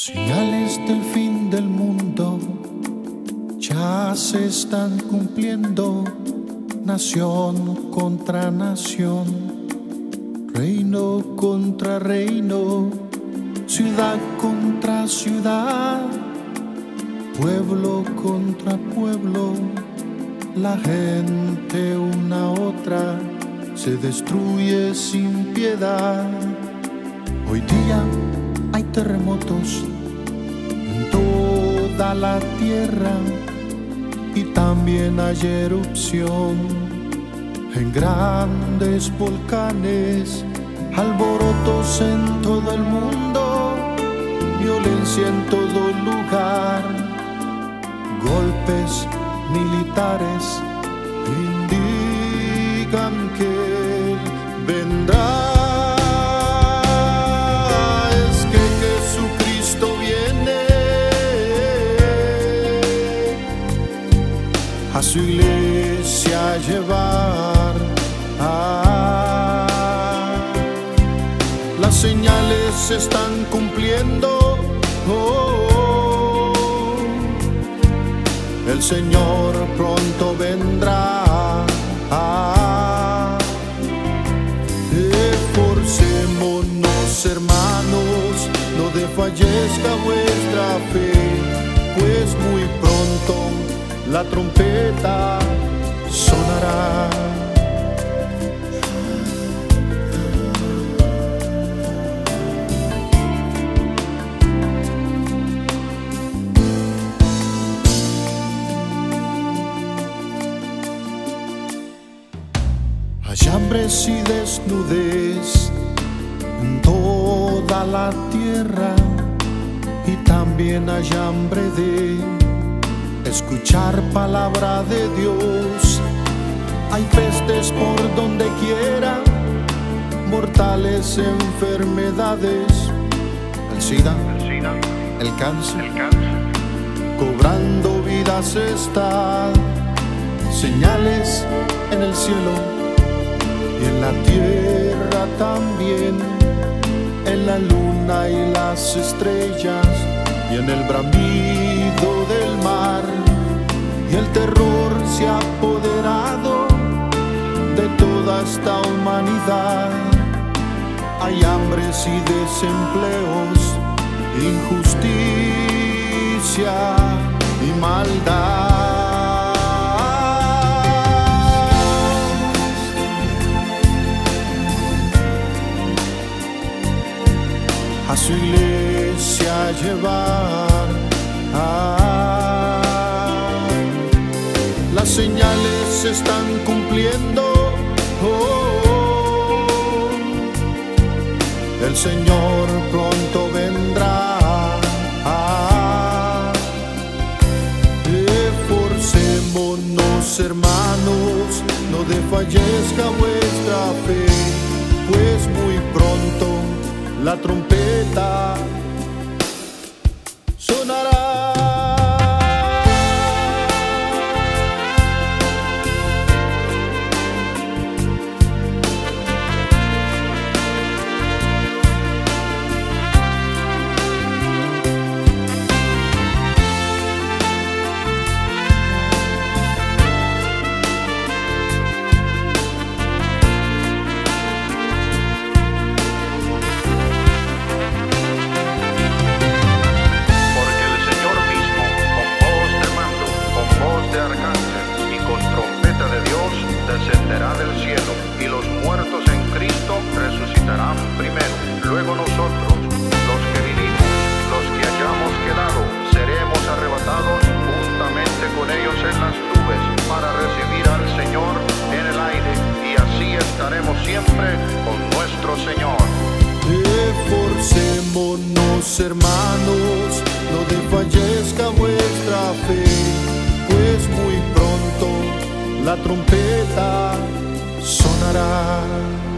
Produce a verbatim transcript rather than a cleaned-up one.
Señales del fin del mundo ya se están cumpliendo, nación contra nación, reino contra reino, ciudad contra ciudad, pueblo contra pueblo, la gente una a otra se destruye sin piedad. Hoy día hay terremotos en toda la tierra y también hay erupción en grandes volcanes, alborotos en todo el mundo, violencia en todo lugar, golpes militares indican que Él vendrá. A su iglesia llevar, ah, las señales se están cumpliendo, oh, el Señor pronto vendrá, ah, esforcémonos hermanos, no desfallezca vuestra fe, pues muy pronto la trompeta sonará. Hay hambres y desnudez en toda la tierra y también hay hambre de escuchar palabra de Dios. Hay pestes por donde quiera, mortales enfermedades, el SIDA, el, SIDA, el, cáncer, el cáncer, cobrando vidas está. Señales en el cielo y en la tierra también, en la luna y las estrellas y en el bramido del mar, y el terror se ha apoderado de toda esta humanidad. Hay hambres y desempleos, injusticia y maldad. A su iglesia llevar, ah, las señales se están cumpliendo, oh, el Señor pronto vendrá, ah, esforcémonos hermanos, no desfallezca vuestra fe, pues muy pronto la trompeta sonará. Descenderá del cielo y los muertos en Cristo resucitarán primero. Luego nosotros, los que vivimos, los que hayamos quedado, seremos arrebatados juntamente con ellos en las nubes para recibir al Señor en el aire, y así estaremos siempre con nuestro Señor. Esforcémonos hermanos, no desfallezca vuestra fe, pues muy pronto la trompeta sonará.